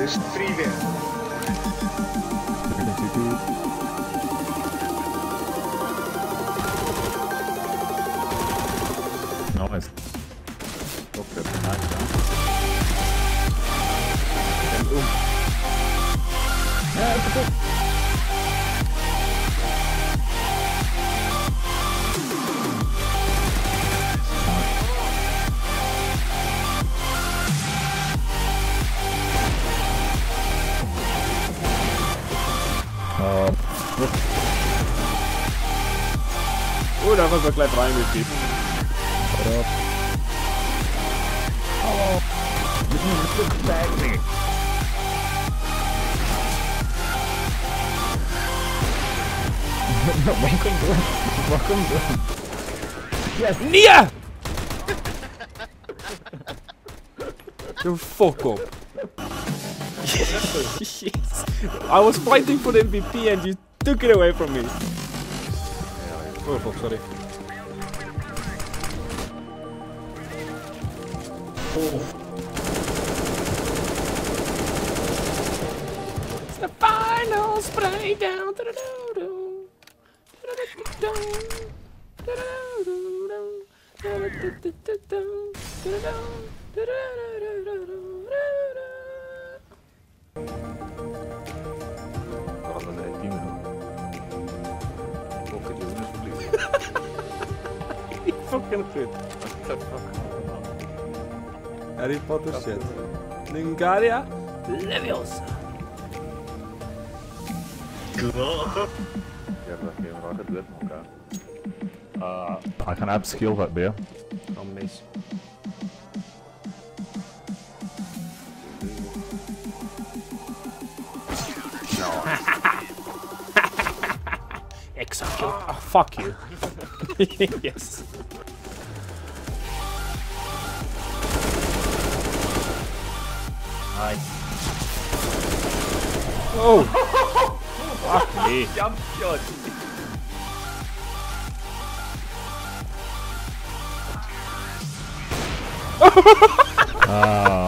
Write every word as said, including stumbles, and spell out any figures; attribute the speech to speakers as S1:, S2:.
S1: There's three there.
S2: Nice. Okay, nice.
S3: Ja, it's good.
S2: Uh,
S3: Oeh, daar was wel gelijk rein met die.
S2: what up?
S3: Oh, dit is een stuk bag me. Welkom door. Welkom door. Yes. Nia! You fuck up. Yes. I was fighting for the M V P and you took it away from me. Oh fuck, sorry. Oh. It's the final spray down.
S2: Wat was het? tien minuten. Oké, jongens, alsjeblieft.
S3: Ik fucking shit.
S2: What the fuck?
S3: Harry Potter shit. Lingaria Leviosa.
S2: Ja, dat is geen raar gebeurd met elkaar. Uh, I can have skill that beer.
S3: Oh, mis. Exactly. Oh, fuck you. Yes.
S2: Nice.
S3: Oh! Fuck me.
S2: Jump shot. Ah.